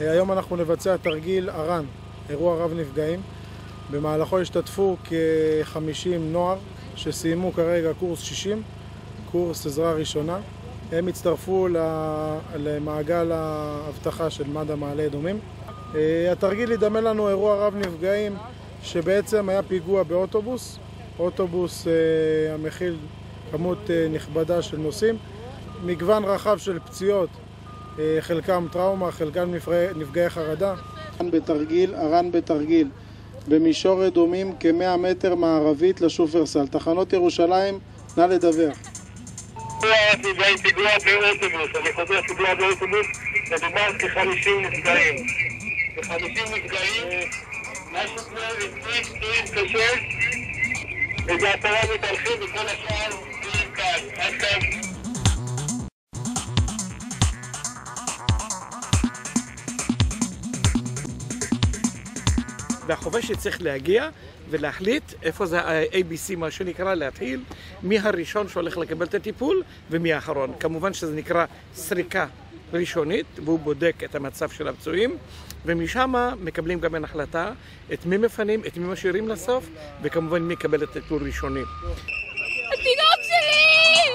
היום אנחנו נבצע תרגיל ארן, אירוע רב נפגעים. במהלכו השתתפו כ-50 נוער שסיימו כרגע קורס 60, קורס עזרה ראשונה. הם הצטרפו למעגל האבטחה של מד"א מעלה אדומים. התרגיל ידמה לנו אירוע רב נפגעים שבעצם היה פיגוע באוטובוס, אוטובוס המכיל כמות נכבדה של נוסעים, מגוון רחב של פציעות, חלקם טראומה, חלקם נפגעי חרדה. ארן בתרגיל במישור אדומים כ-100 מטר מערבית לשופרסל, תחנות ירושלים, נא לדווח. פיגוע באוטובוס, אני חוזר, פיגוע באוטובוס, מדובר כ-50 נפגעים. כ-50 נפגעים, משהו כמו 20 קשה, וזה 10 מתהלכים וכל השאר פצועים קל. עד כאן. והחובש צריך להגיע ולהחליט איפה זה ה-ABC, מה שנקרא, להתחיל מי הראשון שהולך לקבל את הטיפול ומי האחרון. כמובן שזה נקרא סריקה ראשונית, והוא בודק את המצב של הפצועים, ומשם מקבלים גם החלטה את מי מפנים, את מי משאירים לסוף, וכמובן מי יקבל את הטיפול ראשוני. התינוק שלי!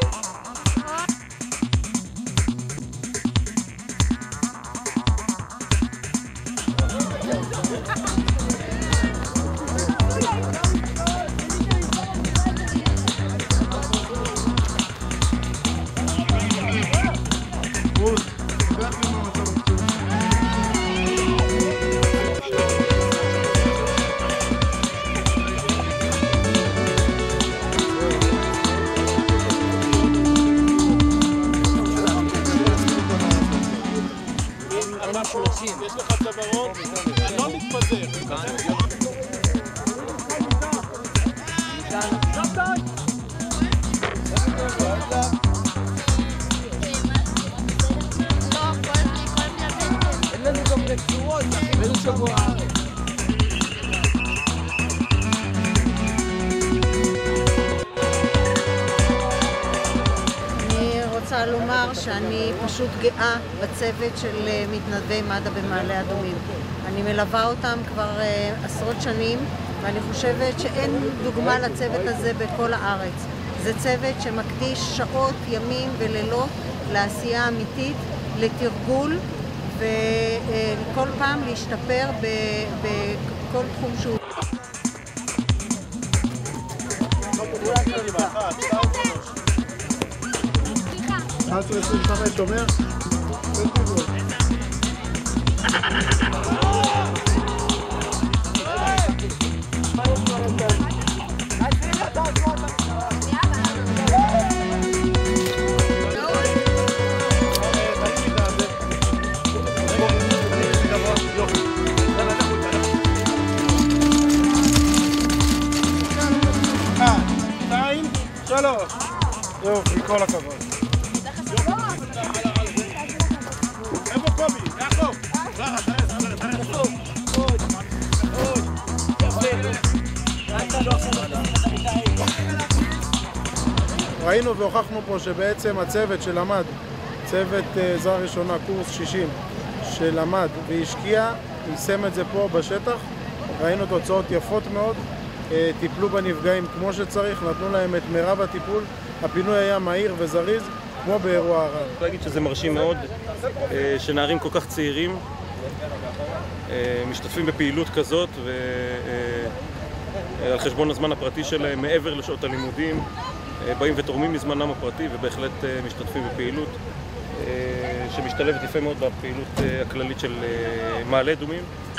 יש לך צווארון, לא מתפזר. אין לנו גם רצועות, באיזה שבוע. רוצה לומר שאני פשוט גאה בצוות של מתנדבי מד"א במעלה אדומים. אני מלווה אותם כבר עשרות שנים, ואני חושבת שאין דוגמה לצוות הזה בכל הארץ. זה צוות שמקדיש שעות, ימים ולילות לעשייה אמיתית, לתרגול, וכל פעם להשתפר בכל תחום שהוא. עד 25 אומר? שלוש. יופי, כל הכבוד. איפה קובי? יעקב! ראינו והוכחנו פה שבעצם הצוות שלמד, צוות עזרה ראשונה, קורס 60, שלמד והשקיע, יישם את זה פה בשטח. ראינו תוצאות יפות מאוד, טיפלו בנפגעים כמו שצריך, נתנו להם את מירב הטיפול, הפינוי היה מהיר וזריז, כמו באירוע ארן. אני רוצה להגיד שזה מרשים מאוד שנערים כל כך צעירים משתתפים בפעילות כזאת ועל חשבון הזמן הפרטי שלהם, מעבר לשעות הלימודים, באים ותורמים מזמנם הפרטי ובהחלט משתתפים בפעילות שמשתלבת יפה מאוד בפעילות הכללית של מעלה אדומים.